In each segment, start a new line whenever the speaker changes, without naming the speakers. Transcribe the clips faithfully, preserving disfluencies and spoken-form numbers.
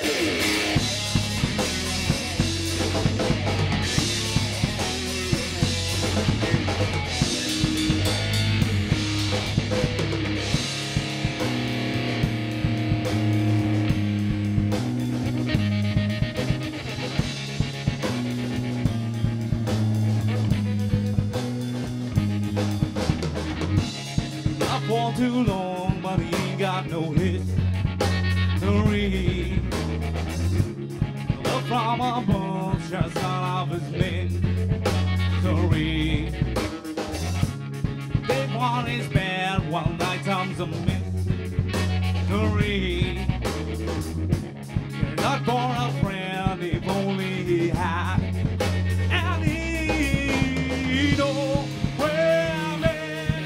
For too long, but he ain't got no history. Love from above shines out of his misery. Day one is bad, while night time's a mystery. You're not born a friend if only he had. And he know where I'm at.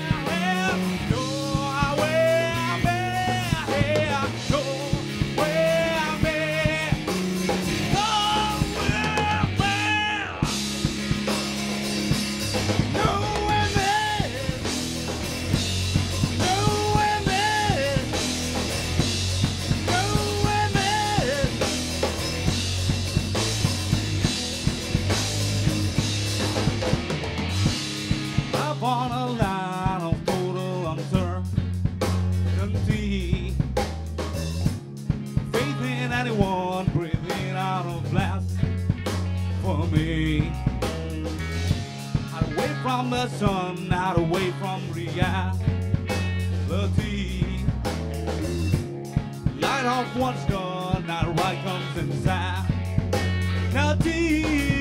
On a line of total uncertainty, faith in anyone, breathing out of blast for me. Not away from the sun, not away from reality. Light off what's gone, not right comes inside. Now deep.